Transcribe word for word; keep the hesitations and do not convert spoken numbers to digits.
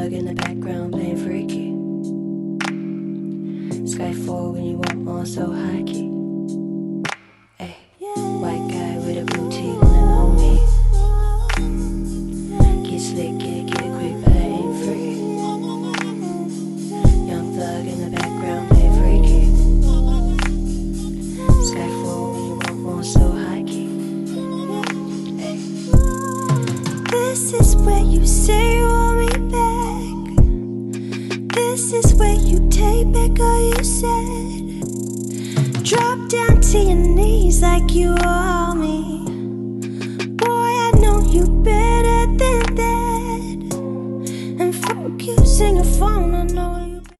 thug in the background playing freaky. Skyfall when you want more, so high key. Ay, white guy with a blue tee wanna know me. Get slick, get it, get it quick, but I ain't free. Young thug in the background playing freaky. Skyfall when you want more, so high key. Ay. This is where you say you want me back. This is where you take back all you said. Drop down to your knees like you owe me.